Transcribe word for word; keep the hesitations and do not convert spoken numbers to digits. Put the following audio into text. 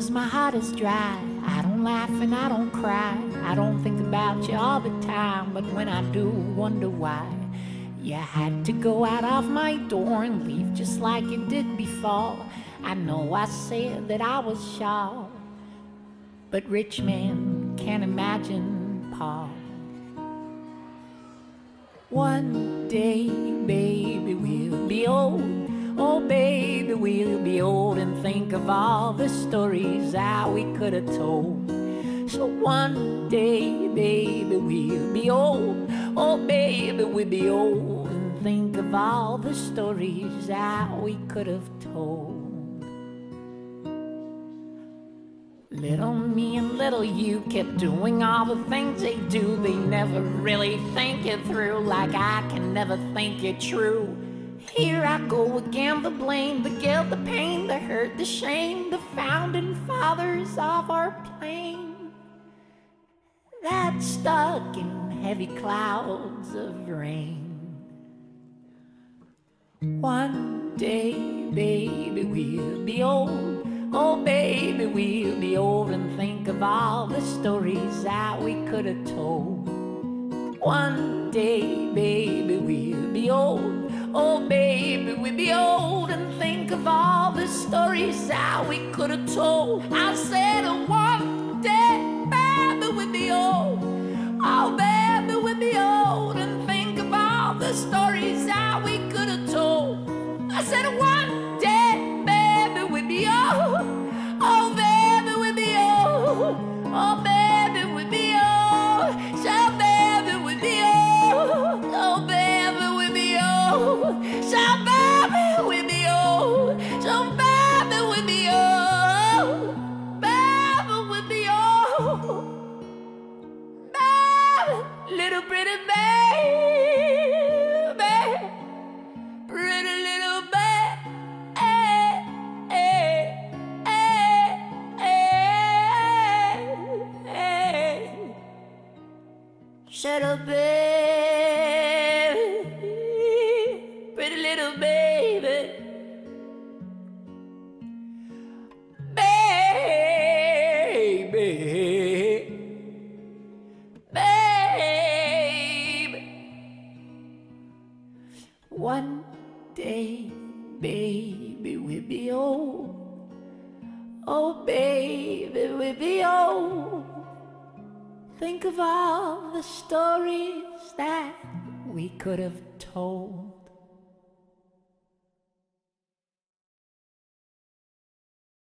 'cause my heart is dry. I don't laugh and I don't cry. I don't think about you all the time, but when I do, wonder why you had to go out of my door and leave just like you did before. I know I said that I was sure, but rich men can't imagine Paul. One day, baby, we'll be old. Oh, baby, we'll be old and think of all the stories that we could have told. So one day, baby, we'll be old. Oh, baby, we'll be old and think of all the stories that we could have told. Little me and little you kept doing all the things they do. They never really think it through, like I can never think it true. Here I go again, the blame, the guilt, the pain, the hurt, the shame, the founding fathers of our plane that's stuck in heavy clouds of rain. One day, baby, we'll be old. Oh, baby, we'll be old and think of all the stories that we could have told. One day, baby, we'll be old. Oh, baby, we'll be old and think of all the stories that we could have told. I said one day, baby, we'll be old. Oh, baby, we'll be old and think of all the stories that we could have told. I said one day, baby, we'll be old. Oh, baby, we'll be old. Oh, baby, we'll be old. So, baby, we'll be old. Oh, baby, we'll be old. So, baby, we'll be old. So, baby, we'll be old. Baby, we'll be old. Baby, little pretty baby, pretty little baby. Shut up, baby, pretty little baby, baby, baby. One day, baby, we'll be old. Oh, baby, we'll be old. Think of all the stories that we could have told.